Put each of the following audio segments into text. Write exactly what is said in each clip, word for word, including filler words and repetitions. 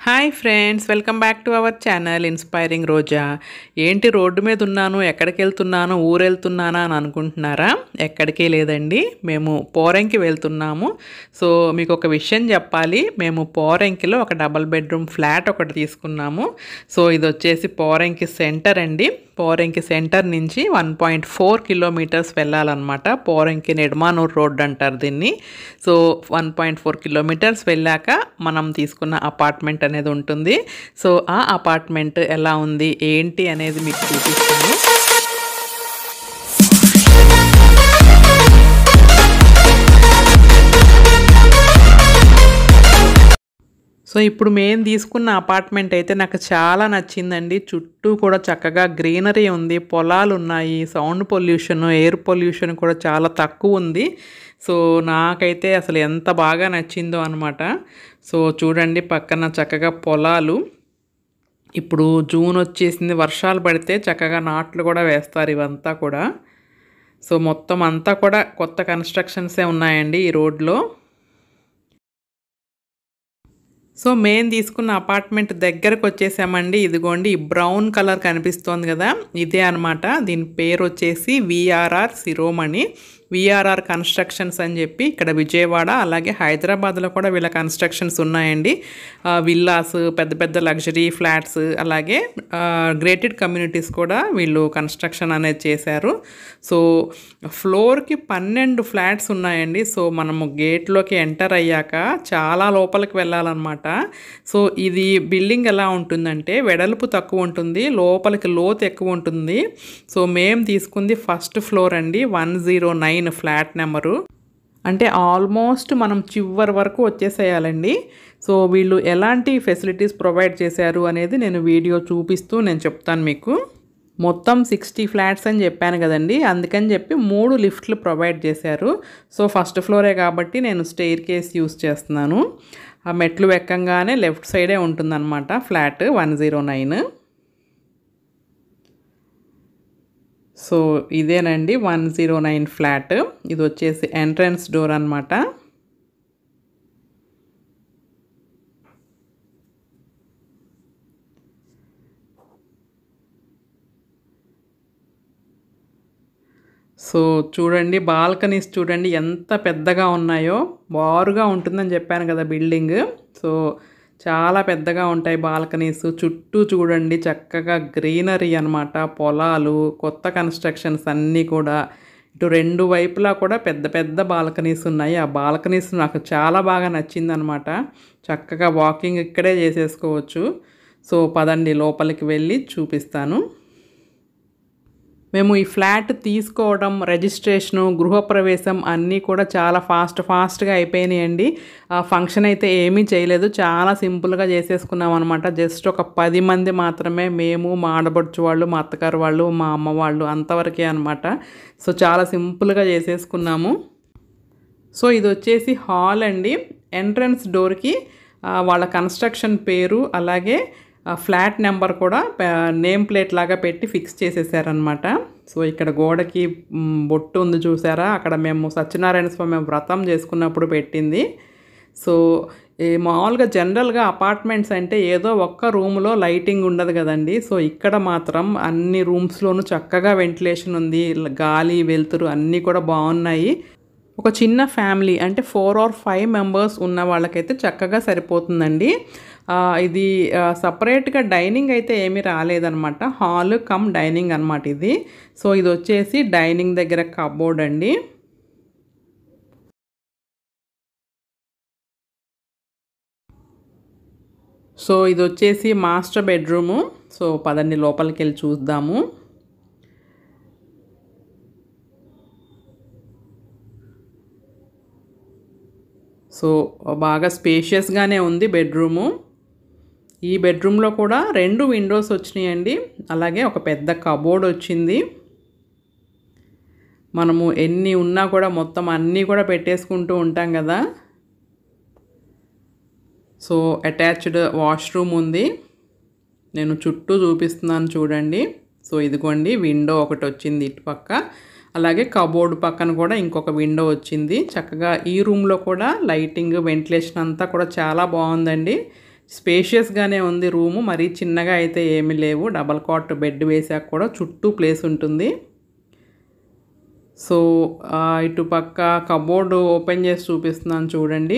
Hi friends, welcome back to our channel inspiring Roja. ఏంటి road మీద ఉన్నాను, ఎక్కడికి వెళ్తున్నాను, ఊరు వెళ్తున్నానా అని అనుకుంటున్నారా? ఎక్కడికి లేదండి, మేము పోరంకి వెళ్తున్నాము. సో మీకు ఒక విషయం చెప్పాలి, మేము పోరంకిలో ఒక డబల్ బెడ్రూమ్ ఫ్లాట్ ఒకటి తీసుకున్నాము. సో ఇది వచ్చేసి పోరంకి సెంటర్ అండి. పోరంకి సెంటర్ నుంచి వన్ పాయింట్ ఫోర్ కిలోమీటర్స్ వెళ్ళాలన్నమాట. పోరంకి నెడ్మానూర్ రోడ్ అంటారు దీన్ని. So one point four kilometres వెళ్ళాక మనం తీసుకున్న అపార్ట్మెంట్ అనేది ఉంటుంది. సో ఆ అపార్ట్మెంట్ ఎలా ఉంది ఏంటి అనేది మీకు చూపిస్తాను. సో ఇప్పుడు మేము తీసుకున్న అపార్ట్మెంట్ అయితే నాకు చాలా నచ్చిందండి. చుట్టూ కూడా చక్కగా గ్రీనరీ ఉంది, పొలాలు ఉన్నాయి, సౌండ్ పొల్యూషన్, ఎయిర్ పొల్యూషన్ కూడా చాలా తక్కువ ఉంది. సో నాకైతే అసలు ఎంత బాగా నచ్చిందో అనమాట. సో చూడండి, పక్కన చక్కగా పొలాలు. ఇప్పుడు జూన్ వచ్చేసింది, వర్షాలు పడితే చక్కగా నాట్లు కూడా వేస్తారు ఇవంతా కూడా. సో మొత్తం అంతా కూడా కొత్త కన్స్ట్రక్షన్సే ఉన్నాయండి ఈ రోడ్లో. సో మేము తీసుకున్న అపార్ట్మెంట్ దగ్గరకు వచ్చేసామండి. ఇదిగోండి, ఈ బ్రౌన్ కలర్ కనిపిస్తోంది కదా, ఇదే అనమాట. దీని పేరు వచ్చేసి విఆర్ఆర్ సిరోమణి. విఆర్ఆర్ కన్స్ట్రక్షన్స్ అని చెప్పి ఇక్కడ విజయవాడ అలాగే హైదరాబాద్లో కూడా వీళ్ళ కన్స్ట్రక్షన్స్ ఉన్నాయండి. విల్లాస్, పెద్ద పెద్ద లగ్జరీ ఫ్లాట్స్, అలాగే గ్రేటెడ్ కమ్యూనిటీస్ కూడా వీళ్ళు కన్స్ట్రక్షన్ అనేది చేశారు. సో ఫ్లోర్కి పన్నెండు ఫ్లాట్స్ ఉన్నాయండి. సో మనము గేట్లోకి ఎంటర్ అయ్యాక చాలా లోపలికి వెళ్ళాలన్నమాట. సో ఇది బిల్డింగ్ ఎలా ఉంటుందంటే వెడల్పు తక్కువ ఉంటుంది, లోపలికి లోతు ఎక్కువ ఉంటుంది. సో మేము తీసుకుంది ఫస్ట్ ఫ్లోర్ అండి, one zero nine flat number. అంటే ఆల్మోస్ట్ మనం చివరి వరకు వచ్చేసేయాలండి. సో వీళ్ళు ఎలాంటి ఫెసిలిటీస్ ప్రొవైడ్ చేశారు అనేది నేను వీడియో చూపిస్తూ నేను చెప్తాను మీకు. మొత్తం సిక్స్టీ ఫ్లాట్స్ అని చెప్పాను కదండి, అందుకని చెప్పి మూడు లిఫ్ట్లు ప్రొవైడ్ చేశారు. సో ఫస్ట్ ఫ్లోరే కాబట్టి నేను స్టెయిర్ కేస్ యూస్ చేస్తున్నాను. ఆ మెట్లు ఎక్కంగానే లెఫ్ట్ సైడే ఉంటుందన్నమాట flat one zero nine. So ఇదేనండి వన్ జీరో నైన్ ఫ్లాట్. ఇది వచ్చేసి ఎంట్రన్స్ డోర్ అనమాట. సో చూడండి, బాల్కనీస్ చూడండి ఎంత పెద్దగా ఉన్నాయో. బారుగా ఉంటుందని చెప్పాను కదా బిల్డింగ్. సో చాలా పెద్దగా ఉంటాయి బాల్కనీస్. చుట్టూ చూడండి చక్కగా గ్రీనరీ అనమాట, పొలాలు, కొత్త కన్స్ట్రక్షన్స్ అన్నీ కూడా. ఇటు రెండు వైపులా కూడా పెద్ద పెద్ద బాల్కనీస్ ఉన్నాయి. ఆ బాల్కనీస్ నాకు చాలా బాగా నచ్చిందనమాట. చక్కగా వాకింగ్ ఇక్కడే చేసేసుకోవచ్చు. సో పదండి లోపలికి వెళ్ళి చూపిస్తాను. మేము ఈ ఫ్లాట్ తీసుకోవడం, రిజిస్ట్రేషను, గృహప్రవేశం అన్నీ కూడా చాలా ఫాస్ట్ ఫాస్ట్గా అయిపోయినాయండి. ఫంక్షన్ అయితే ఏమీ చేయలేదు, చాలా సింపుల్గా చేసేసుకున్నాం అనమాట. జస్ట్ ఒక పది మంది మాత్రమే, మేము, మా ఆడబడుచు వాళ్ళు, మా అత్తగారు వాళ్ళు, మా అమ్మ వాళ్ళు, అంతవరకే అనమాట. సో చాలా సింపుల్గా చేసేసుకున్నాము. సో ఇది వచ్చేసి హాల్ అండి. ఎంట్రన్స్ డోర్కి వాళ్ళ కన్స్ట్రక్షన్ పేరు అలాగే ఫ్లాట్ నెంబర్ కూడా నేమ్ ప్లేట్ లాగా పెట్టి ఫిక్స్ చేసేసారనమాట. సో ఇక్కడ గోడకి బొట్టు ఉంది చూసారా, అక్కడ మేము సత్యనారాయణ స్వామి వ్రతం చేసుకున్నప్పుడు పెట్టింది. సో మామూలుగా జనరల్గా అపార్ట్మెంట్స్ అంటే ఏదో ఒక్క రూమ్లో లైటింగ్ ఉండదు కదండి. సో ఇక్కడ మాత్రం అన్ని రూమ్స్లోనూ చక్కగా వెంటిలేషన్ ఉంది, గాలి, వెలుతురు అన్నీ కూడా బాగున్నాయి. ఒక చిన్న ఫ్యామిలీ అంటే ఫోర్ ఆర్ ఫైవ్ మెంబర్స్ ఉన్న వాళ్ళకైతే చక్కగా సరిపోతుందండి. ఇది సపరేట్గా డైనింగ్ అయితే ఏమీ రాలేదనమాట, హాల్ కమ్ డైనింగ్ అనమాట ఇది. సో ఇది వచ్చేసి డైనింగ్ దగ్గర కబోర్డ్ అండి. సో ఇది వచ్చేసి మాస్టర్ బెడ్రూము. సో పదండి లోపలికి వెళ్ళి చూద్దాము. సో బాగా స్పేషియస్గానే ఉంది బెడ్రూము. ఈ బెడ్రూమ్లో కూడా రెండు విండోస్ వచ్చినాయండి, అలాగే ఒక పెద్ద కబోర్డ్ వచ్చింది. మనము ఎన్ని ఉన్నా కూడా మొత్తం అన్నీ కూడా పెట్టేసుకుంటూ ఉంటాం కదా. సో అటాచ్డ్ వాష్రూమ్ ఉంది, నేను చుట్టూ చూపిస్తున్నాను చూడండి. సో ఇదిగోండి విండో ఒకటి వచ్చింది ఇటుపక్క, అలాగే కబోర్డ్ పక్కన కూడా ఇంకొక విండో వచ్చింది. చక్కగా ఈ రూమ్లో కూడా లైటింగ్, వెంటిలేషన్ అంతా కూడా చాలా బాగుందండి. స్పేషియస్గానే ఉంది రూము, మరీ చిన్నగా అయితే ఏమీ లేవు. డబల్ కాట్ బెడ్ వేసాక కూడా చుట్టూ ప్లేస్ ఉంటుంది. సో ఇటు పక్క కబోర్డు ఓపెన్ చేసి చూపిస్తున్నాను చూడండి.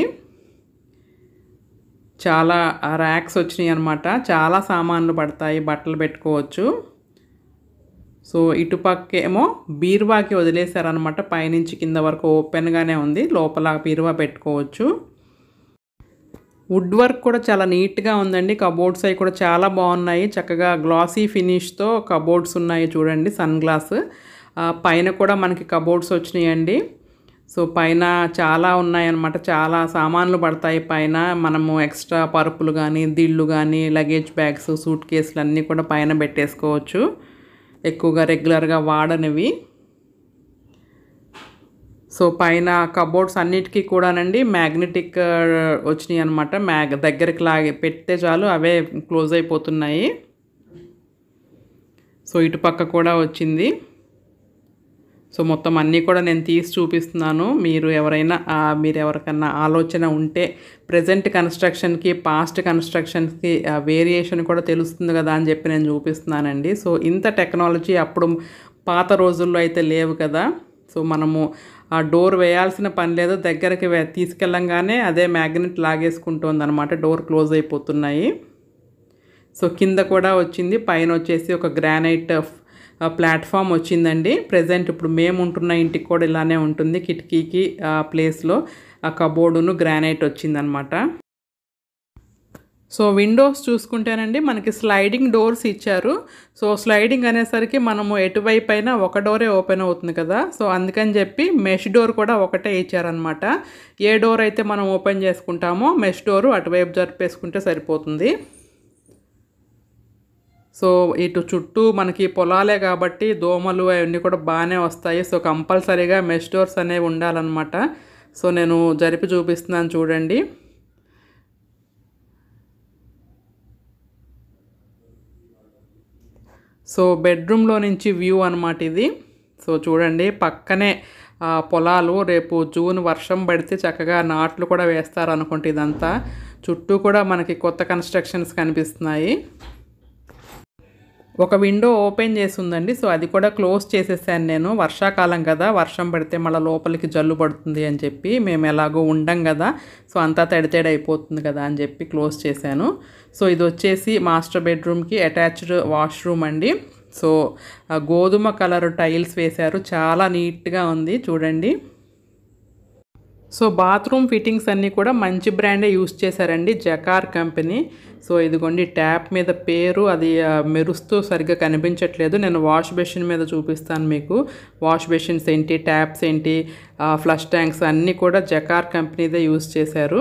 చాలా ర్యాక్స్ వచ్చినాయి అన్నమాట. చాలా సామాన్లు పడతాయి, బట్టలు పెట్టుకోవచ్చు. సో ఇటుపక్క ఏమో బీరువాకి వదిలేశారనమాట. పైనుంచి కింద వరకు ఓపెన్గానే ఉంది, లోపల బీరువా పెట్టుకోవచ్చు. వుడ్ వర్క్ కూడా చాలా నీట్గా ఉందండి. కబోర్డ్స్ అవి కూడా చాలా బాగున్నాయి. చక్కగా గ్లాసీ ఫినిష్తో కబోర్డ్స్ ఉన్నాయి చూడండి. సన్ గ్లాస్ పైన కూడా మనకి కబోర్డ్స్ వచ్చినాయండి. సో పైన చాలా ఉన్నాయన్నమాట. చాలా సామాన్లు పడతాయి పైన. మనము ఎక్స్ట్రా పరుపులు కానీ, దిళ్ళు కానీ, లగేజ్ బ్యాగ్స్, సూట్ కేసులు అన్నీ కూడా పైన పెట్టేసుకోవచ్చు. ఎక్కువగా రెగ్యులర్గా వాడనివి. సో పైన కబోర్డ్స్ అన్నిటికీ కూడానండి మ్యాగ్నెటిక్ వచ్చినాయి అనమాట. మ్యాగ్ దగ్గరికి లాగే పెడితే చాలు అవే క్లోజ్ అయిపోతున్నాయి. సో ఇటుపక్క కూడా వచ్చింది. సో మొత్తం అన్నీ కూడా నేను తీసి చూపిస్తున్నాను. మీరు ఎవరైనా మీరు ఎవరికన్నా ఆలోచన ఉంటే ప్రజెంట్ కన్స్ట్రక్షన్కి పాస్ట్ కన్స్ట్రక్షన్స్కి వేరియేషన్ కూడా తెలుస్తుంది కదా అని చెప్పి నేను చూపిస్తున్నానండి. సో ఇంత టెక్నాలజీ అప్పుడు పాత రోజుల్లో అయితే లేవు కదా. సో మనము ఆ డోర్ వేయాల్సిన పని లేదు, దగ్గరికి తీసుకెళ్ళంగానే అదే మ్యాగ్నెట్ లాగేసుకుంటుంది అనమాట. డోర్ క్లోజ్ అయిపోతున్నాయి. సో కింద కూడా వచ్చింది. పైన వచ్చేసి ఒక గ్రానైట్ ప్లాట్ఫామ్ వచ్చిందండి. ప్రజెంట్ ఇప్పుడు మేము ఉంటున్న ఇంటికి కూడా ఇలానే ఉంటుంది. కిటికీకి ప్లేస్లో ఆ కబోర్డును గ్రానైట్ వచ్చిందనమాట. సో విండోస్ చూసుకుంటేనండి మనకి స్లైడింగ్ డోర్స్ ఇచ్చారు. సో స్లైడింగ్ అనేసరికి మనము ఎటువైపు అయినా ఒక డోరే ఓపెన్ అవుతుంది కదా. సో అందుకని చెప్పి మెష్ డోర్ కూడా ఒకటే ఇచ్చారనమాట. ఏ డోర్ అయితే మనం ఓపెన్ చేసుకుంటామో మెష్ డోరు అటువైపు జరిపేసుకుంటే సరిపోతుంది. సో ఇటు చుట్టూ మనకి పొలాలే కాబట్టి దోమలు అవన్నీ కూడా బాగానే వస్తాయి. సో కంపల్సరీగా మెష్ డోర్స్ అనేవి ఉండాలన్నమాట. సో నేను జరిపి చూపిస్తున్నాను చూడండి. సో బెడ్రూమ్లో నుంచి వ్యూ అనమాట ఇది. సో చూడండి పక్కనే పొలాలు. రేపు జూన్ వర్షం పడితే చక్కగా నాట్లు కూడా వేస్తారు అనుకుంటే. ఇదంతా చుట్టూ కూడా మనకి కొత్త కన్స్ట్రక్షన్స్ కనిపిస్తున్నాయి. ఒక విండో ఓపెన్ చేసి ఉందండి. సో అది కూడా క్లోజ్ చేసేసాను నేను. వర్షాకాలం కదా, వర్షం పడితే మళ్ళీ లోపలికి జల్లు పడుతుంది అని చెప్పి మేము ఎలాగో ఉండం కదా. సో అంతా తడితేడి అయిపోతుంది కదా అని చెప్పి క్లోజ్ చేశాను. సో ఇది వచ్చేసి మాస్టర్ బెడ్రూమ్కి అటాచ్డ్ వాష్రూమ్ అండి. సో గోధుమ కలర్ టైల్స్ వేశారు. చాలా నీట్గా ఉంది చూడండి. సో బాత్రూమ్ ఫిట్టింగ్స్ అన్నీ కూడా మంచి బ్రాండే యూస్ చేశారండి, జకార్ కంపెనీ. సో ఇదిగోండి ట్యాప్ మీద పేరు అది మెరుస్తూ సరిగ్గా కనిపించట్లేదు. నేను వాష్ బేసిన్ మీద చూపిస్తాను మీకు. వాష్ బేసిన్స్ ఏంటి, ట్యాప్స్ ఏంటి, ఫ్లష్ ట్యాంక్స్ అన్నీ కూడా జకార్ కంపెనీదే యూస్ చేశారు.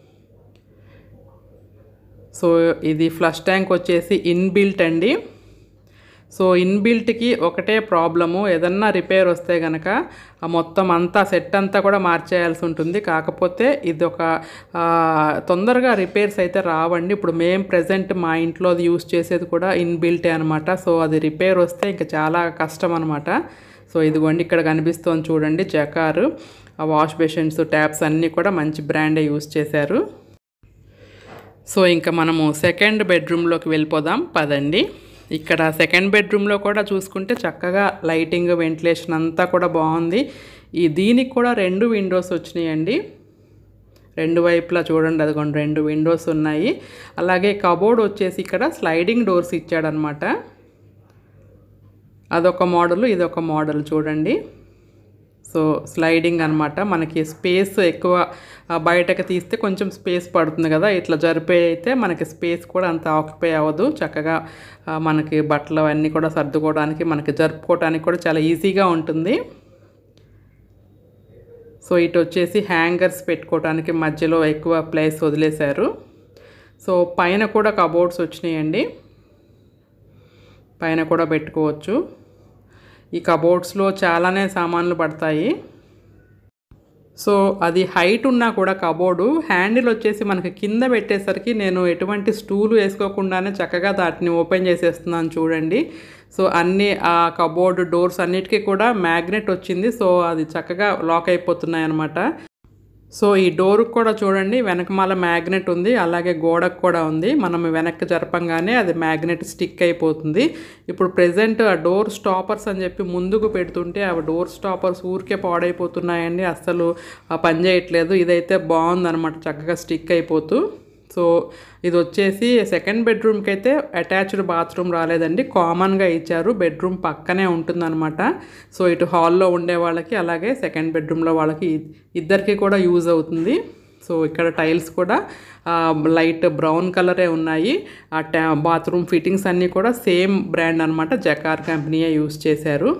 సో ఇది ఫ్లష్ ట్యాంక్ వచ్చేసి ఇన్బిల్ట్ అండి. సో ఇన్బిల్ట్కి ఒకటే ప్రాబ్లము, ఏదన్నా రిపేర్ వస్తే కనుక మొత్తం అంతా సెట్ అంతా కూడా మార్చేయాల్సి ఉంటుంది. కాకపోతే ఇది ఒక తొందరగా రిపేర్స్ అయితే రావండి. ఇప్పుడు మేము ప్రజెంట్ మా ఇంట్లో అది యూస్ చేసేది కూడా ఇన్బిల్టే అనమాట. సో అది రిపేర్ వస్తే ఇంకా చాలా కష్టం అనమాట. సో ఇదిగోండి ఇక్కడ కనిపిస్తుంది చూడండి జకారు. ఆ వాష్ బేసిన్స్, ట్యాప్స్ అన్నీ కూడా మంచి బ్రాండే యూస్ చేశారు. సో ఇంకా మనము సెకండ్ బెడ్రూమ్లోకి వెళ్ళిపోదాం పదండి. ఇక్కడ సెకండ్ బెడ్రూమ్లో కూడా చూసుకుంటే చక్కగా లైటింగ్, వెంటిలేషన్ అంతా కూడా బాగుంది. ఈ దీనికి కూడా రెండు విండోస్ వచ్చినాయండి. రెండు వైపులా చూడండి అదిగోండి రెండు విండోస్ ఉన్నాయి. అలాగే కబోర్డ్ వచ్చేసి ఇక్కడ స్లైడింగ్ డోర్స్ ఇచ్చాడనమాట. అదొక మోడల్, ఇదొక మోడల్ చూడండి. సో స్లైడింగ్ అనమాట. మనకి స్పేస్ ఎక్కువ, బయటకు తీస్తే కొంచెం స్పేస్ పడుతుంది కదా. ఇట్లా జరిపే అయితే మనకి స్పేస్ కూడా అంత ఆక్యుపై అవ్వదు. చక్కగా మనకి బట్టలు అవన్నీ కూడా సర్దుకోవడానికి, మనకి జరుపుకోవడానికి కూడా చాలా ఈజీగా ఉంటుంది. సో ఇటు వచ్చేసి హ్యాంగర్స్ పెట్టుకోవడానికి మధ్యలో ఎక్కువ ప్లేస్ వదిలేశారు. సో పైన కూడా కబోర్డ్స్ వచ్చినాయండి, పైన కూడా పెట్టుకోవచ్చు. ఈ కబోర్డ్స్లో చాలానే సామాన్లు పడతాయి. సో అది హైట్ ఉన్నా కూడా కబోర్డు హ్యాండిల్ వచ్చేసి మనకి కింద పెట్టేసరికి నేను ఎటువంటి స్టూలు వేసుకోకుండానే చక్కగా దాటిని ఓపెన్ చేసేస్తున్నాను చూడండి. సో అన్ని ఆ కబోర్డు డోర్స్ అన్నిటికీ కూడా మ్యాగ్నెట్ వచ్చింది. సో అది చక్కగా లాక్ అయిపోతున్నాయి అన్నమాట. సో ఈ డోర్కి కూడా చూడండి వెనకమాల మ్యాగ్నెట్ ఉంది, అలాగే గోడకు కూడా ఉంది. మనం వెనక్కి జరపంగానే అది మ్యాగ్నెట్ స్టిక్ అయిపోతుంది. ఇప్పుడు ప్రెజెంట్ ఆ డోర్ స్టాపర్స్ అని చెప్పి ముందుకు పెడుతుంటే ఆ డోర్ స్టాపర్స్ ఊరికే పాడైపోతున్నాయండి, అస్సలు పని చేయట్లేదు. ఇదైతే బాగుందన్నమాట, చక్కగా స్టిక్ అయిపోతూ. సో ఇది వచ్చేసి సెకండ్ బెడ్రూమ్కి అయితే అటాచ్డ్ బాత్రూమ్ రాలేదండి, కామన్గా ఇచ్చారు. బెడ్రూమ్ పక్కనే ఉంటుందన్నమాట. సో ఇటు హాల్లో ఉండే వాళ్ళకి అలాగే సెకండ్ బెడ్రూమ్లో వాళ్ళకి ఇద్దరికి కూడా యూజ్ అవుతుంది. సో ఇక్కడ టైల్స్ కూడా లైట్ బ్రౌన్ కలరే ఉన్నాయి. ఆ ట్యా బాత్రూమ్ ఫిట్టింగ్స్ అన్నీ కూడా సేమ్ బ్రాండ్ అనమాట, జకార్ కంపెనీయే యూజ్ చేశారు.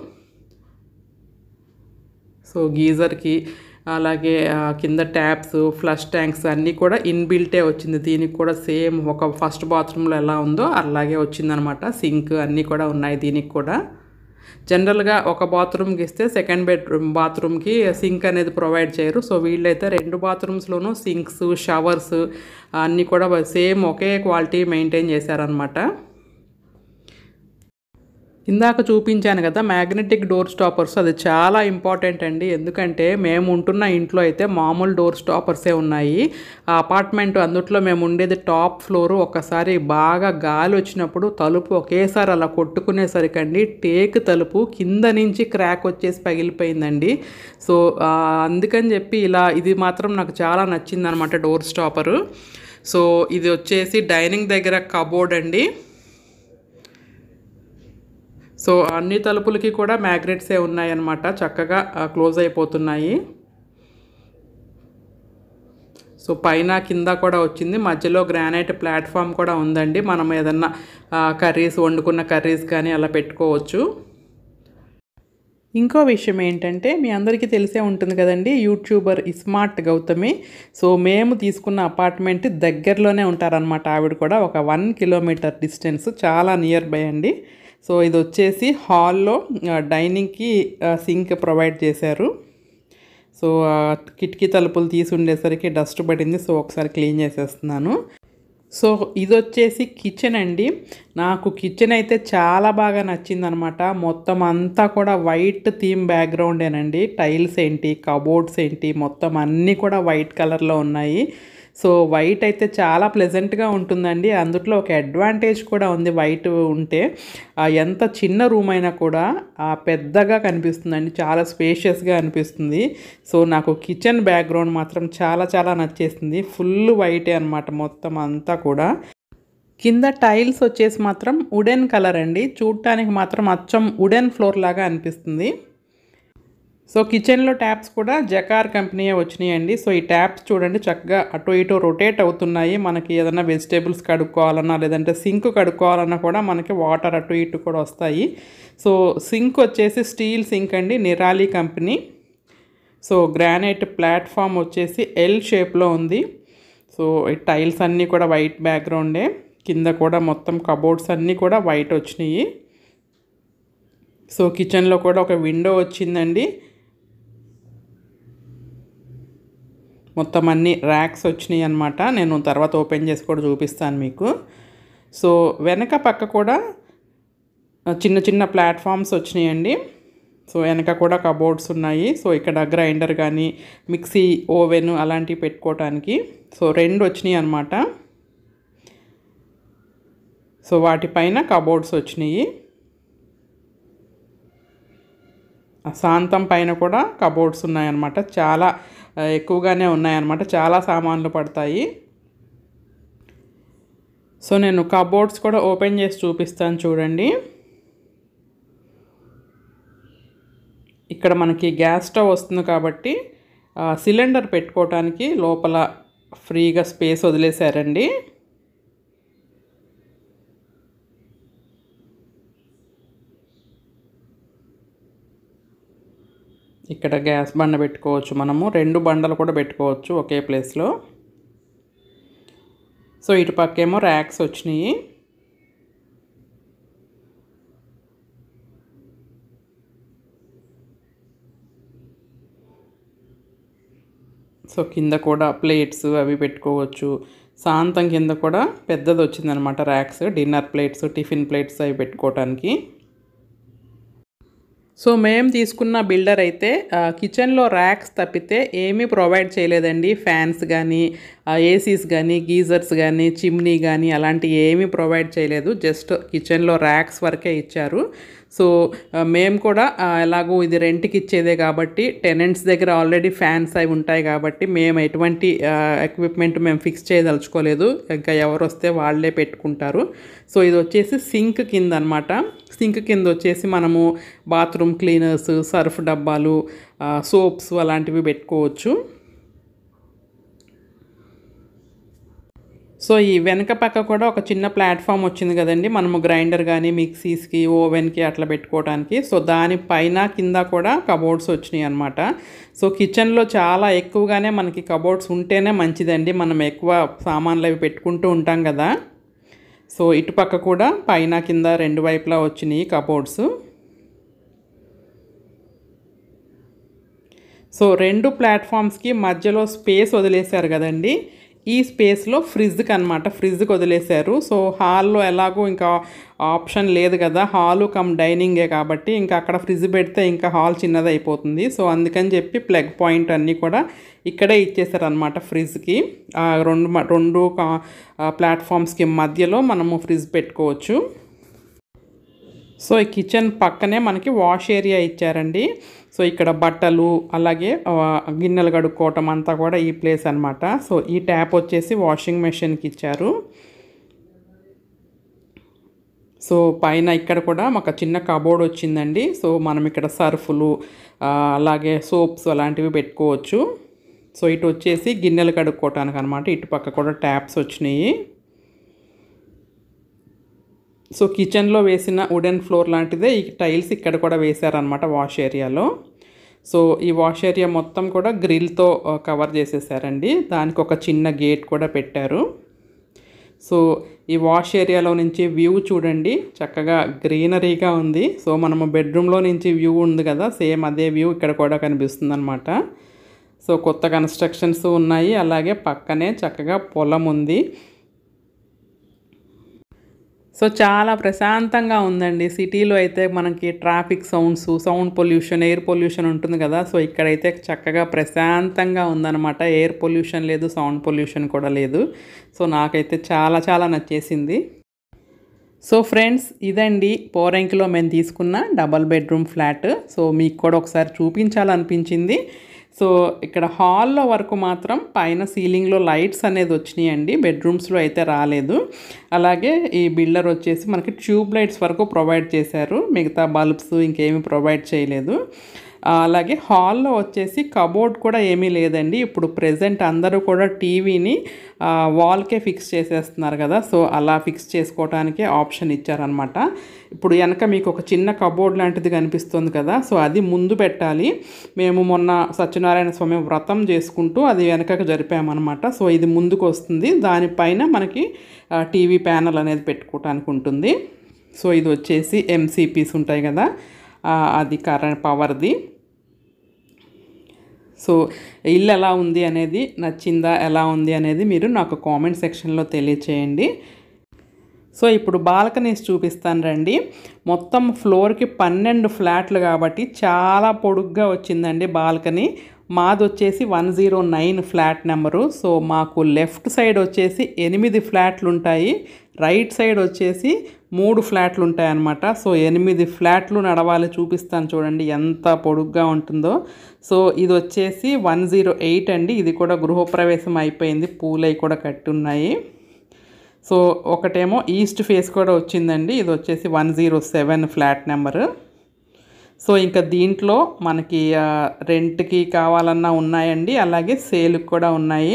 సో గీజర్కి అలాగే కింద ట్యాప్స్, ఫ్లష్ ట్యాంక్స్ అన్నీ కూడా ఇన్బిల్టే వచ్చింది. దీనికి కూడా సేమ్ ఒక ఫస్ట్ బాత్రూంలో ఎలా ఉందో అలాగే వచ్చిందనమాట. సింక్ అన్నీ కూడా ఉన్నాయి దీనికి కూడా. జనరల్గా ఒక బాత్రూమ్కి ఇస్తే సెకండ్ బెడ్రూమ్ బాత్రూమ్కి సింక్ అనేది ప్రొవైడ్ చేయరు. సో వీళ్ళైతే రెండు బాత్రూమ్స్లోనూ సింక్స్, షవర్స్ అన్నీ కూడా సేమ్ ఒకే క్వాలిటీ మెయింటైన్ చేశారనమాట. ఇందాక చూపించాను కదా మ్యాగ్నెటిక్ డోర్ స్టాపర్స్, అది చాలా ఇంపార్టెంట్ అండి. ఎందుకంటే మేము ఉంటున్న ఇంట్లో అయితే మామూలు డోర్ స్టాపర్సే ఉన్నాయి. ఆ అపార్ట్మెంట్ అందుట్లో మేము ఉండేది టాప్ ఫ్లోరు. ఒకసారి బాగా గాలి వచ్చినప్పుడు తలుపు ఒకేసారి అలా కొట్టుకునేసరికండి టేక్ తలుపు కింద నుంచి క్రాక్ వచ్చేసి పగిలిపోయిందండి. సో అందుకని చెప్పి ఇలా ఇది మాత్రం నాకు చాలా నచ్చింది అనమాట డోర్ స్టాపరు. సో ఇది వచ్చేసి డైనింగ్ దగ్గర కబోర్డ్ అండి. సో అన్ని తలుపులకి కూడా మ్యాగ్నెట్సే ఉన్నాయన్నమాట, చక్కగా క్లోజ్ అయిపోతున్నాయి. సో పైన కింద కూడా వచ్చింది, మధ్యలో గ్రానైట్ ప్లాట్ఫామ్ కూడా ఉందండి. మనం ఏదన్నా కర్రీస్ వండుకున్న కర్రీస్ కానీ అలా పెట్టుకోవచ్చు. ఇంకో విషయం ఏంటంటే మీ అందరికీ తెలిసే ఉంటుంది కదండి, యూట్యూబర్ ఇస్మార్ట్ గౌతమి. సో మేము తీసుకున్న అపార్ట్మెంట్ దగ్గరలోనే ఉంటారనమాట ఆవిడ కూడా, ఒక వన్ కిలోమీటర్ డిస్టెన్స్, చాలా నియర్ బై అండి. సో ఇది వచ్చేసి హాల్లో డైనింగ్కి సింక్ ప్రొవైడ్ చేశారు. సో కిటికీ తలుపులు తీసి ఉండేసరికి డస్ట్ పడింది, సో ఒకసారి క్లీన్ చేసేస్తున్నాను. సో ఇది వచ్చేసి కిచెన్ అండి. నాకు కిచెన్ అయితే చాలా బాగా నచ్చిందనమాట. మొత్తం అంతా కూడా వైట్ థీమ్ బ్యాక్గ్రౌండేనండి. టైల్స్ ఏంటి, కబోర్డ్స్ ఏంటి, మొత్తం అన్నీ కూడా వైట్ కలర్లో ఉన్నాయి. సో వైట్ అయితే చాలా ప్లెజెంట్గా ఉంటుందండి. అందుట్లో ఒక అడ్వాంటేజ్ కూడా ఉంది వైట్ ఉంటే, ఎంత చిన్న రూమ్ అయినా కూడా పెద్దగా కనిపిస్తుందండి, చాలా స్పేషియస్గా అనిపిస్తుంది. సో నాకు కిచెన్ బ్యాక్గ్రౌండ్ మాత్రం చాలా చాలా నచ్చేసింది. ఫుల్ వైటే అనమాట మొత్తం అంతా కూడా. కింద టైల్స్ వచ్చేసి మాత్రం వుడెన్ కలర్ అండి, చూడటానికి మాత్రం అచ్చం వుడెన్ ఫ్లోర్ లాగా అనిపిస్తుంది. సో కిచెన్లో ట్యాప్స్ కూడా జకార్ కంపెనీయే వచ్చినాయండి. సో ఈ ట్యాప్స్ చూడండి చక్కగా అటు ఇటు రొటేట్ అవుతున్నాయి. మనకి ఏదైనా వెజిటేబుల్స్ కడుక్కోవాలన్నా లేదంటే సింక్ కడుక్కోవాలన్నా కూడా మనకి వాటర్ అటు ఇటు కూడా వస్తాయి. సో సింక్ వచ్చేసి స్టీల్ సింక్ అండి, Nirali company. So granite platform వచ్చేసి ఎల్ షేప్లో ఉంది. సో ఈ టైల్స్ అన్నీ కూడా వైట్ బ్యాక్గ్రౌండే. కింద కూడా మొత్తం కబోర్డ్స్ అన్నీ కూడా వైట్ వచ్చినాయి. సో కిచెన్లో కూడా ఒక విండో వచ్చిందండి. మొత్తం అన్ని ర్యాక్స్ వచ్చినాయి అనమాట. నేను తర్వాత ఓపెన్ చేసి కూడా చూపిస్తాను మీకు. సో వెనక పక్క కూడా చిన్న చిన్న ప్లాట్ఫామ్స్ వచ్చినాయండి. సో వెనక కూడా కబోర్డ్స్ ఉన్నాయి. సో ఇక్కడ గ్రైండర్ కానీ మిక్సీ, ఓవెన్ అలాంటివి పెట్టుకోవటానికి సో రెండు వచ్చినాయి అనమాట. సో వాటిపైన కబోర్డ్స్ వచ్చినాయి. శాంతం పైన కూడా కబోర్డ్స్ ఉన్నాయన్నమాట, చాలా ఎక్కువగానే ఉన్నాయన్నమాట, చాలా సామాన్లు పడతాయి. సో నేను కబోర్డ్స్ కూడా ఓపెన్ చేసి చూపిస్తాను చూడండి. ఇక్కడ మనకి గ్యాస్ స్టవ్ వస్తుంది కాబట్టి సిలిండర్ పెట్టుకోవటానికి లోపల ఫ్రీగా స్పేస్ వదిలేశారండి. ఇక్కడ గ్యాస్ బండ పెట్టుకోవచ్చు, మనము రెండు బండలు కూడా పెట్టుకోవచ్చు ఒకే ప్లేస్లో. సో ఇటు పక్కేమో ర్యాక్స్ వచ్చినాయి. సో కింద కూడా ప్లేట్స్ అవి పెట్టుకోవచ్చు. శాంతం కింద కూడా పెద్దది వచ్చిందనమాట racks, dinner plates, tiffin plates అవి పెట్టుకోవటానికి. సో మేము తీసుకున్న బిల్డర్ అయితే కిచెన్లో ర్యాక్స్ తప్పితే ఏమీ ప్రొవైడ్ చేయలేదండి. ఫ్యాన్స్ కానీ, ఏసీస్ కానీ, గీజర్స్ కానీ, చిమ్నీ కానీ అలాంటివి ఏమీ ప్రొవైడ్ చేయలేదు. జస్ట్ కిచెన్లో ర్యాక్స్ వరకే ఇచ్చారు. సో మేము కూడా ఎలాగో ఇది రెంట్కి ఇచ్చేదే కాబట్టి టెనెంట్స్ దగ్గర ఆల్రెడీ ఫ్యాన్స్ అవి ఉంటాయి కాబట్టి మేము ఎటువంటి ఎక్విప్మెంట్ మేము ఫిక్స్ చేయదలుచుకోలేదు. ఇంకా ఎవరు వస్తే వాళ్ళే పెట్టుకుంటారు. సో ఇది వచ్చేసి సింక్ కింద అనమాట. సింక్ కింద వచ్చేసి మనము బాత్రూమ్ క్లీనర్స్, సర్ఫ్ డబ్బాలు, సోప్స్ అలాంటివి పెట్టుకోవచ్చు. సో ఈ వెనక పక్క కూడా ఒక చిన్న ప్లాట్ఫామ్ వచ్చింది కదండి, మనము గ్రైండర్ కానీ మిక్సీస్కి, ఓవెన్కి అట్లా పెట్టుకోవడానికి. సో దానిపైన కింద కూడా కబోర్డ్స్ వచ్చినాయి అనమాట. సో కిచెన్లో చాలా ఎక్కువగానే మనకి కబోర్డ్స్ ఉంటేనే మంచిదండి. మనం ఎక్కువ సామాన్లు అవి పెట్టుకుంటూ ఉంటాం కదా. సో ఇటుపక్క కూడా పైన కింద రెండు వైపులా వచ్చినాయి కబోర్డ్స్. సో రెండు ప్లాట్ఫామ్స్కి మధ్యలో స్పేస్ వదిలేశారు కదండి. ఈ స్పేస్లో ఫ్రిడ్జ్కి అనమాట, ఫ్రిడ్జ్కి వదిలేశారు. సో హాల్లో ఎలాగో ఇంకా ఆప్షన్ లేదు కదా, హాలు కమ్ డైనింగే కాబట్టి ఇంకా అక్కడ ఫ్రిడ్జ్ పెడితే ఇంకా హాల్ చిన్నది అయిపోతుంది. సో అందుకని చెప్పి ప్లగ్ పాయింట్ అన్నీ కూడా ఇక్కడే ఇచ్చేసారు అనమాట ఫ్రిడ్జ్కి. రెండు రెండు ప్లాట్ఫామ్స్కి మధ్యలో మనము ఫ్రిడ్జ్ పెట్టుకోవచ్చు. సో ఈ కిచెన్ పక్కనే మనకి వాష్ ఏరియా ఇచ్చారండి. సో ఇక్కడ బట్టలు అలాగే గిన్నెలు కడుక్కోవటం అంతా కూడా ఈ ప్లేస్ అనమాట. సో ఈ ట్యాప్ వచ్చేసి వాషింగ్ మెషిన్కి ఇచ్చారు. సో పైన ఇక్కడ కూడా మాకు చిన్న కబోర్డ్ వచ్చిందండి. సో మనం ఇక్కడ సర్ఫులు అలాగే సోప్స్ అలాంటివి పెట్టుకోవచ్చు. సో ఇటు వచ్చేసి గిన్నెలు కడుక్కోవటానికి అనమాట. ఇటు పక్క కూడా ట్యాప్స్ వచ్చినాయి. సో కిచెన్లో వేసిన వుడెన్ ఫ్లోర్ లాంటిదే ఈ టైల్స్ ఇక్కడ కూడా వేశారనమాట వాష్ ఏరియాలో. సో ఈ వాష్ ఏరియా మొత్తం కూడా గ్రిల్తో కవర్ చేసేసారండి. దానికి ఒక చిన్న గేట్ కూడా పెట్టారు. సో ఈ వాష్ ఏరియాలో నుంచి వ్యూ చూడండి, చక్కగా గ్రీనరీగా ఉంది. సో మనము బెడ్రూమ్లో నుంచి వ్యూ ఉంది కదా, సేమ్ అదే వ్యూ ఇక్కడ కూడా కనిపిస్తుంది అనమాట. సో కొత్త కన్స్ట్రక్షన్స్ ఉన్నాయి, అలాగే పక్కనే చక్కగా పొలం ఉంది. సో చాలా ప్రశాంతంగా ఉందండి. సిటీలో అయితే మనకి traffic sounds, sound pollution, air pollution ఉంటుంది కదా. సో ఇక్కడైతే చక్కగా ప్రశాంతంగా ఉందన్నమాట. ఎయిర్ పొల్యూషన్ లేదు, సౌండ్ పొల్యూషన్ కూడా లేదు. సో నాకైతే చాలా చాలా నచ్చేసింది. సో ఫ్రెండ్స్, ఇదండి పోరంకిలో మేము తీసుకున్న డబల్ బెడ్రూమ్ ఫ్లాట్. సో మీకు కూడా ఒకసారి చూపించాలనిపించింది. సో ఇక్కడ హాల్లో వరకు మాత్రం పైన సీలింగ్లో లైట్స్ అనేది వచ్చినాయండి, బెడ్రూమ్స్లో అయితే రాలేదు. అలాగే ఈ బిల్డర్ వచ్చేసి మనకి ట్యూబ్ లైట్స్ వరకు ప్రొవైడ్ చేశారు, మిగతా బల్బ్స్ ఇంకేమీ ప్రొవైడ్ చేయలేదు. అలాగే హాల్లో వచ్చేసి కబోర్డ్ కూడా ఏమీ లేదండి. ఇప్పుడు ప్రెజెంట్ అందరూ కూడా టీవీని వాల్కే ఫిక్స్ చేసేస్తున్నారు కదా. సో అలా ఫిక్స్ చేసుకోవడానికి ఆప్షన్ ఇచ్చారనమాట. ఇప్పుడు వెనక మీకు ఒక చిన్న కబోర్డ్ లాంటిది కనిపిస్తుంది కదా, సో అది ముందు పెట్టాలి. మేము మొన్న సత్యనారాయణ స్వామి వ్రతం చేసుకుంటూ అది వెనకకు జరిపామన్నమాట. సో ఇది ముందుకు వస్తుంది, దానిపైన మనకి టీవీ ప్యానల్ అనేది పెట్టుకోవడానికి ఉంటుంది. సో ఇది వచ్చేసి ఎంసీపీస్ ఉంటాయి కదా, అది కరెంట్ పవర్ది. సో ఇల్లు ఎలా ఉంది అనేది, నచ్చిందా ఎలా ఉంది అనేది మీరు నాకు కామెంట్ సెక్షన్లో తెలియచేయండి. సో ఇప్పుడు బాల్కనీస్ చూపిస్తాను రండి. మొత్తం ఫ్లోర్కి పన్నెండు ఫ్లాట్లు కాబట్టి చాలా పొడుగ్గా వచ్చిందండి బాల్కనీ. మాది వచ్చేసి one zero nine flat number. So మాకు లెఫ్ట్ సైడ్ వచ్చేసి ఎనిమిది ఫ్లాట్లు ఉంటాయి, రైట్ సైడ్ వచ్చేసి మూడు ఫ్లాట్లు ఉంటాయి అన్నమాట. సో ఎనిమిది ఫ్లాట్లు నడవాలి, చూపిస్తాను చూడండి ఎంత పొడుగ్గా ఉంటుందో. సో ఇది వచ్చేసి వన్ జీరో ఎయిట్ అండి. ఇది కూడా గృహప్రవేశం అయిపోయింది, పూలై కూడా కట్టి ఉన్నాయి. సో ఒకటేమో ఈస్ట్ ఫేస్ కూడా వచ్చిందండి, ఇది వచ్చేసి one zero seven flat number. So ఇంకా దీంట్లో మనకి రెంట్కి కావాలన్నా ఉన్నాయండి, అలాగే సేల్కి కూడా ఉన్నాయి.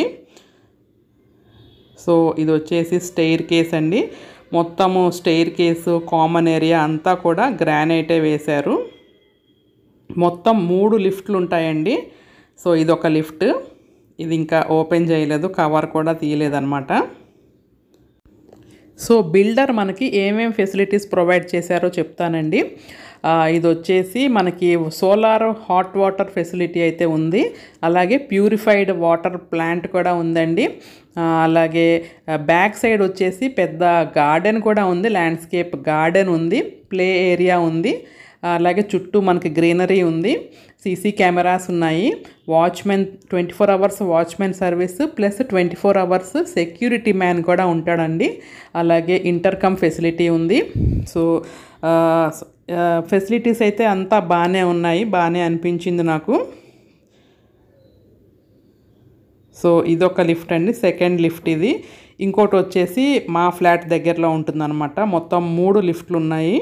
సో ఇది వచ్చేసి స్టెయిర్ కేస్ అండి. మొత్తము స్టెయిర్ కేసు, కామన్ ఏరియా అంతా కూడా గ్రానైటే వేశారు. మొత్తం మూడు లిఫ్ట్లు ఉంటాయండి. సో ఇది ఒక లిఫ్ట్, ఇది ఇంకా ఓపెన్ చేయలేదు, కవర్ కూడా తీయలేదన్నమాట. సో బిల్డర్ మనకి ఏమేం ఫెసిలిటీస్ ప్రొవైడ్ చేశారో చెప్తానండి. ఇది వచ్చేసి మనకి సోలార్ హాట్ వాటర్ ఫెసిలిటీ అయితే ఉంది, అలాగే ప్యూరిఫైడ్ వాటర్ ప్లాంట్ కూడా ఉందండి. అలాగే బ్యాక్ సైడ్ వచ్చేసి పెద్ద గార్డెన్ కూడా ఉంది, ల్యాండ్స్కేప్ గార్డెన్ ఉంది, ప్లే ఏరియా ఉంది. అలాగే చుట్టూ మనకి గ్రీనరీ ఉంది, సీసీ కెమెరాస్ ఉన్నాయి, watchman twenty four hours watchman service plus twenty four hours security man కూడా ఉంటాడండి. అలాగే ఇంటర్కమ్ ఫెసిలిటీ ఉంది. సో ఫెసిలిటీస్ అయితే అంతా బాగానే ఉన్నాయి, బాగానే అనిపించింది నాకు. సో ఇదొక లిఫ్ట్ అండి, సెకండ్ లిఫ్ట్ ఇది. ఇంకోటి వచ్చేసి మా ఫ్లాట్ దగ్గరలో ఉంటుందన్నమాట. మొత్తం మూడు లిఫ్ట్లు ఉన్నాయి.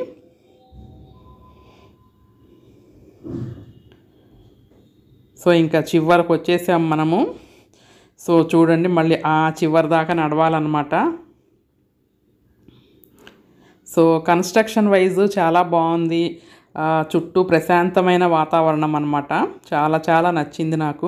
సో ఇంకా చివరికి వచ్చేసాం మనము. సో చూడండి, మళ్ళీ ఆ చివరి దాకా నడవాలన్నమాట. సో కన్స్ట్రక్షన్ వైజ్ చాలా బాగుంది, చుట్టూ ప్రశాంతమైన వాతావరణం అన్నమాట. చాలా చాలా నచ్చింది నాకు.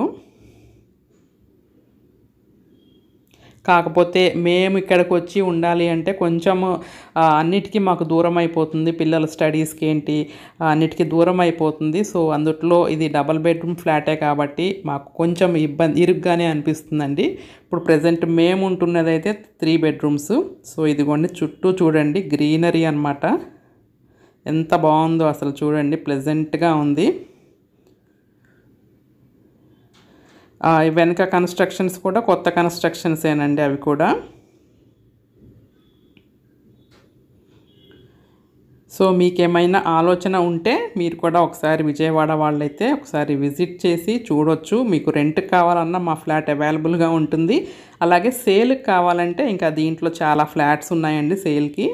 కాకపోతే మేము ఇక్కడికి వచ్చి ఉండాలి అంటే కొంచెం అన్నిటికీ మాకు దూరం అయిపోతుంది, పిల్లల స్టడీస్కి ఏంటి అన్నిటికీ దూరం అయిపోతుంది. సో అందుట్లో ఇది డబల్ బెడ్రూమ్ ఫ్లాటే కాబట్టి మాకు కొంచెం ఇబ్బంది ఇరుగ్గానే అనిపిస్తుందండి. ఇప్పుడు ప్రజెంట్ మేము ఉంటున్నది అయితే త్రీ బెడ్రూమ్స్. సో ఇదిగోండి చుట్టూ చూడండి గ్రీనరీ అన్నమాట, ఎంత బాగుందో అసలు చూడండి, ప్లెజెంట్గా ఉంది. వెనక కన్స్ట్రక్షన్స్ కూడా కొత్త కన్స్ట్రక్షన్సేనండి అవి కూడా. సో మీకేమైనా ఆలోచన ఉంటే మీరు కూడా ఒకసారి విజయవాడ వాళ్ళైతే ఒకసారి విజిట్ చేసి చూడొచ్చు. మీకు రెంట్కి కావాలన్నా మా ఫ్లాట్ అవైలబుల్గా ఉంటుంది. అలాగే సేల్కి కావాలంటే ఇంకా దీంట్లో చాలా ఫ్లాట్స్ ఉన్నాయండి సేల్కి.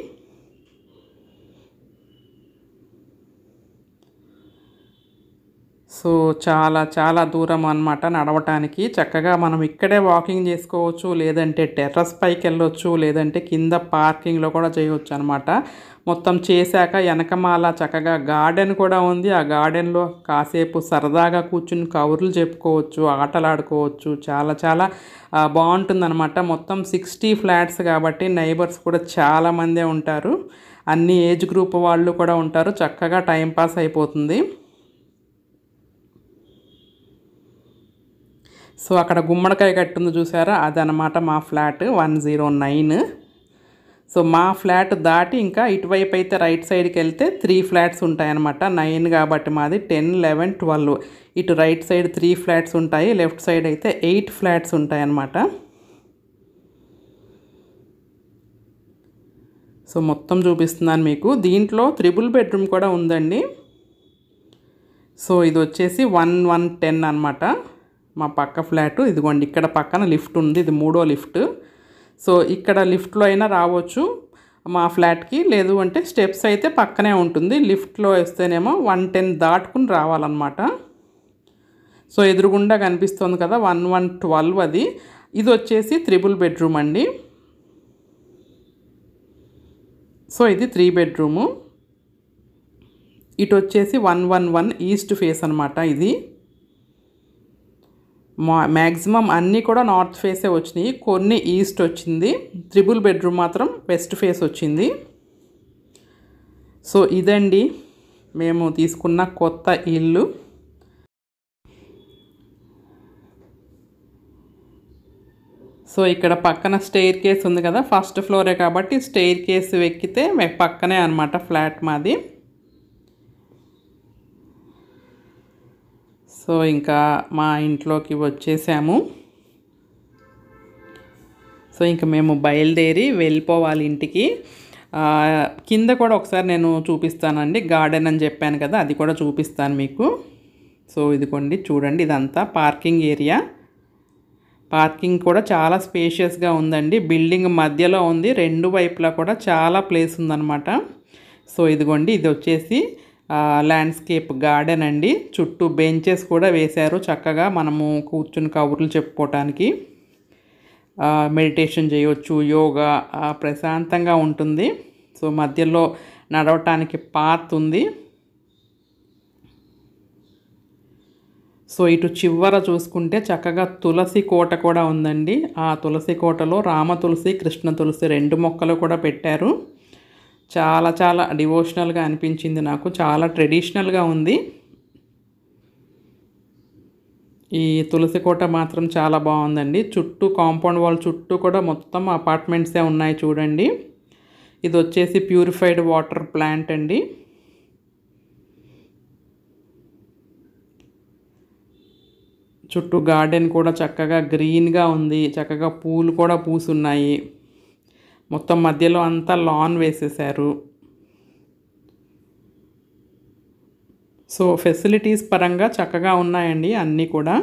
సో చాలా చాలా దూరం అన్నమాట నడవటానికి. చక్కగా మనం ఇక్కడే వాకింగ్ చేసుకోవచ్చు, లేదంటే టెర్రస్ పైకి వెళ్ళొచ్చు, లేదంటే కింద పార్కింగ్లో కూడా చేయవచ్చు అనమాట. మొత్తం చేశాక వెనకమాల చక్కగా గార్డెన్ కూడా ఉంది. ఆ గార్డెన్లో కాసేపు సరదాగా కూర్చుని కబుర్లు చెప్పుకోవచ్చు, ఆటలాడుకోవచ్చు. చాలా చాలా బాగుంటుందన్నమాట. మొత్తం సిక్స్టీ ఫ్లాట్స్ కాబట్టి నైబర్స్ కూడా చాలామందే ఉంటారు, అన్ని ఏజ్ గ్రూప్ వాళ్ళు కూడా ఉంటారు. చక్కగా టైంపాస్ అయిపోతుంది. సో అక్కడ గుమ్మడికాయ కట్టుంది చూసారా, అదనమాట మా flat one zero nine. So మా ఫ్లాట్ దాటి ఇంకా ఇటువైపు అయితే రైట్ సైడ్కి వెళ్తే త్రీ ఫ్లాట్స్ ఉంటాయన్నమాట. నైన్ కాబట్టి మాది టెన్ లెవెన్ ట్వెల్వ్. ఇటు రైట్ సైడ్ త్రీ ఫ్లాట్స్ ఉంటాయి, లెఫ్ట్ సైడ్ అయితే ఎయిట్ ఫ్లాట్స్ ఉంటాయన్నమాట. సో మొత్తం చూపిస్తున్నాను మీకు. దీంట్లో త్రిబుల్ బెడ్రూమ్ కూడా ఉందండి. సో ఇది వచ్చేసి వన్ వన్ టెన్ అనమాట మా పక్క ఫ్లాట్. ఇదిగోండి ఇక్కడ పక్కన లిఫ్ట్ ఉంది, ఇది మూడో లిఫ్ట్. సో ఇక్కడ లిఫ్ట్లో అయినా రావచ్చు మా ఫ్లాట్కి, లేదు అంటే స్టెప్స్ అయితే పక్కనే ఉంటుంది. లిఫ్ట్లో వస్తేనేమో వన్ టెన్ దాటుకుని రావాలన్నమాట. సో ఎదురుగుండా కనిపిస్తుంది కదా వన్ వన్ ట్వెల్వ్ అది. ఇది వచ్చేసి త్రిబుల్ బెడ్రూమ్ అండి. సో ఇది త్రీ బెడ్రూము. ఇటు వచ్చేసి one one one east face అనమాట. ఇది మా మ్యాక్సిమం అన్నీ కూడా నార్త్ ఫేసే వచ్చినాయి, కొన్ని ఈస్ట్ వచ్చింది. త్రిబుల్ బెడ్రూమ్ మాత్రం వెస్ట్ ఫేస్ వచ్చింది. సో ఇదండి మేము తీసుకున్న కొత్త ఇల్లు. సో ఇక్కడ పక్కన స్టెయిర్ కేస్ ఉంది కదా, ఫస్ట్ ఫ్లోరే కాబట్టి స్టెయిర్ కేస్ ఎక్కితే పక్కనే అనమాట ఫ్లాట్ మాది. సో ఇంకా మా ఇంట్లోకి వచ్చేసాము. సో ఇంకా మేము బయలుదేరి వెళ్ళిపోవాలి ఇంటికి. కింద కూడా ఒకసారి నేను చూపిస్తానండి, గార్డెన్ అని చెప్పాను కదా, అది కూడా చూపిస్తాను మీకు. సో ఇదిగోండి చూడండి, ఇదంతా పార్కింగ్ ఏరియా. పార్కింగ్ కూడా చాలా స్పేషియస్గా ఉందండి. బిల్డింగ్ మధ్యలో ఉంది, రెండు వైపులా కూడా చాలా ప్లేస్ ఉందన్నమాట. సో ఇదిగోండి ఇది వచ్చేసి ల్యాండ్స్కేప్ గార్డెన్ అండి. చుట్టూ బెంచెస్ కూడా వేశారు, చక్కగా మనము కూర్చుని కబుర్లు చెప్పుకోవటానికి, మెడిటేషన్ చేయవచ్చు, యోగా, ప్రశాంతంగా ఉంటుంది. సో మధ్యలో నడవటానికి పాత్ ఉంది. సో ఇటు చివర చూసుకుంటే చక్కగా తులసి కోట కూడా ఉందండి. ఆ తులసి కోటలో రామ తులసి, కృష్ణ తులసి రెండు మొక్కలు కూడా పెట్టారు. చాలా చాలా డివోషనల్గా అనిపించింది నాకు, చాలా ట్రెడిషనల్గా ఉంది. ఈ తులసి కోట మాత్రం చాలా బాగుందండి. చుట్టూ కాంపౌండ్ వాల్ చుట్టూ కూడా మొత్తం అపార్ట్మెంట్సే ఉన్నాయి చూడండి. ఇది వచ్చేసి ప్యూరిఫైడ్ వాటర్ ప్లాంట్ అండి. చుట్టూ గార్డెన్ కూడా చక్కగా గ్రీన్గా ఉంది, చక్కగా పూలు కూడా పూసున్నాయి. మొత్తం మధ్యలో అంతా లాన్ వేసేసారు. సో ఫెసిలిటీస్ పరంగా చక్కగా ఉన్నాయండి అన్నీ కూడా.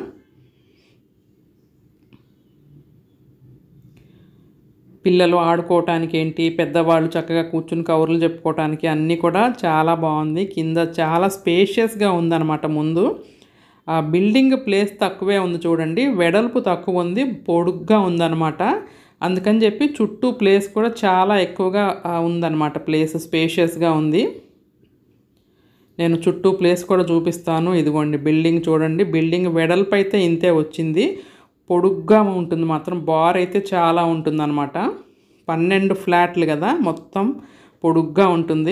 పిల్లలు ఆడుకోవటానికి ఏంటి, పెద్దవాళ్ళు చక్కగా కూర్చుని కవర్లు చెప్పుకోవటానికి అన్నీ కూడా చాలా బాగుంది. కింద చాలా స్పేషియస్గా ఉందన్నమాట. ముందు ఆ బిల్డింగ్ ప్లేస్ తక్కువే ఉంది చూడండి, వెడల్పు తక్కువ ఉంది, పొడుగ్గా ఉందన్నమాట. అందుకని చెప్పి చుట్టూ ప్లేస్ కూడా చాలా ఎక్కువగా ఉందన్నమాట. ప్లేస్ స్పేషియస్గా ఉంది. నేను చుట్టూ ప్లేస్ కూడా చూపిస్తాను. ఇదిగోండి బిల్డింగ్ చూడండి, బిల్డింగ్ వెడల్పు అయితే ఇంతే వచ్చింది, పొడుగ్గా ఉంటుంది మాత్రం. బార్ అయితే చాలా ఉంటుందన్నమాట. పన్నెండు ఫ్లాట్లు కదా, మొత్తం పొడుగ్గా ఉంటుంది.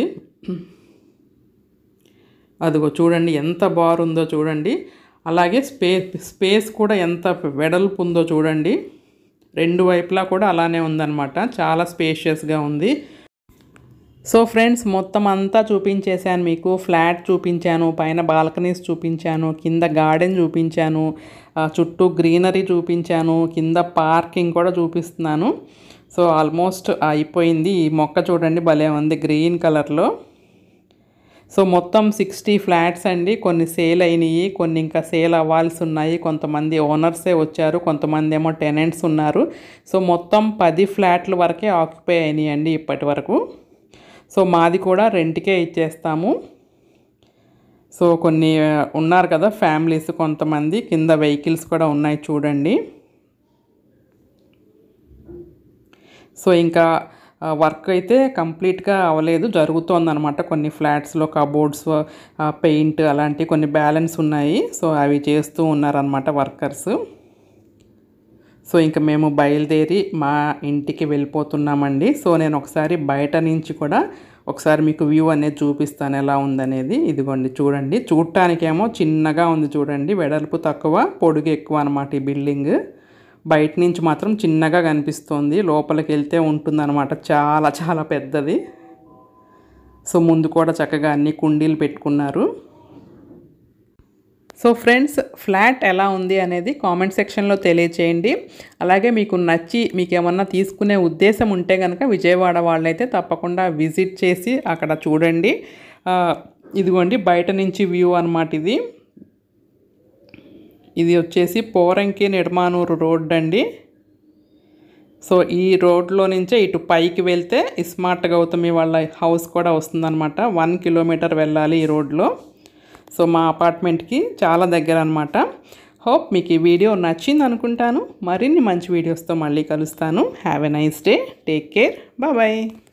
అదిగో చూడండి ఎంత బార్ ఉందో చూడండి. అలాగే స్పే స్పేస్ కూడా ఎంత వెడల్పు ఉందో చూడండి. రెండు వైపులా కూడా అలానే ఉందన్నమాట. చాలా స్పేషియస్గా ఉంది. సో ఫ్రెండ్స్ మొత్తం అంతా చూపించేశాను మీకు. ఫ్లాట్ చూపించాను, పైన బాల్కనీస్ చూపించాను, కింద గార్డెన్ చూపించాను, చుట్టూ గ్రీనరీ చూపించాను, కింద పార్కింగ్ కూడా చూపిస్తున్నాను. సో ఆల్మోస్ట్ అయిపోయింది. ఈ మొక్క చూడండి భలే ఉంది గ్రీన్ కలర్లో. సో మొత్తం సిక్స్టీ ఫ్లాట్స్ అండి. కొన్ని సేల్ అయినాయి, కొన్ని ఇంకా సేల్ అవ్వాల్సి ఉన్నాయి. కొంతమంది ఓనర్సే వచ్చారు, కొంతమంది ఏమో టెనెంట్స్ ఉన్నారు. సో మొత్తం పది ఫ్లాట్ల వరకే ఆక్యుపై అయినాయి అండి ఇప్పటి వరకు. సో మాది కూడా రెంట్కే ఇచ్చేస్తాము. సో కొన్ని ఉన్నారు కదా ఫ్యామిలీస్ కొంతమంది, కింద వెహికల్స్ కూడా ఉన్నాయి చూడండి. సో ఇంకా వర్క్ అయితే కంప్లీట్గా అవ్వలేదు, జరుగుతోందనమాట. కొన్ని ఫ్లాట్స్లో కబోర్డ్స్, పెయింట్ అలాంటివి కొన్ని బ్యాలెన్స్ ఉన్నాయి. సో అవి చేస్తూ ఉన్నారనమాట వర్కర్స్. సో ఇంకా మేము బయలుదేరి మా ఇంటికి వెళ్ళిపోతున్నామండి. సో నేను ఒకసారి బయట నుంచి కూడా ఒకసారి మీకు వ్యూ అనేది చూపిస్తాను ఎలా ఉందనేది. ఇదిగోండి చూడండి, చూడటానికేమో చిన్నగా ఉంది చూడండి, వెడల్పు తక్కువ పొడుగు ఎక్కువ అనమాట ఈ బిల్డింగ్. బయట నుంచి మాత్రం చిన్నగా కనిపిస్తుంది, లోపలికి వెళ్తే ఉంటుందన్నమాట చాలా చాలా పెద్దది. సో ముందు కూడా చక్కగా అన్ని కుండీలు పెట్టుకున్నారు. సో ఫ్రెండ్స్ ఫ్లాట్ ఎలా ఉంది అనేది కామెంట్ సెక్షన్లో తెలియచేయండి. అలాగే మీకు నచ్చి మీకు ఏమన్నా తీసుకునే ఉద్దేశం ఉంటే కనుక విజయవాడ వాళ్ళైతే తప్పకుండా విజిట్ చేసి అక్కడ చూడండి. ఇదిగోండి బయట నుంచి వ్యూ అన్నమాట ఇది. ఇది వచ్చేసి పోరంకి నిర్మానూరు రోడ్ అండి. సో ఈ రోడ్లో నుంచే ఇటు పైకి వెళ్తే ఇస్మార్ట్ గౌతమి వాళ్ళ హౌస్ కూడా వస్తుందన్నమాట. వన్ కిలోమీటర్ వెళ్ళాలి ఈ రోడ్లో. సో మా అపార్ట్మెంట్కి చాలా దగ్గర అనమాట. హోప్ మీకు ఈ వీడియో నచ్చింది అనుకుంటాను. మరిన్ని మంచి వీడియోస్తో మళ్ళీ కలుస్తాను. Have a nice day, take care, bye bye.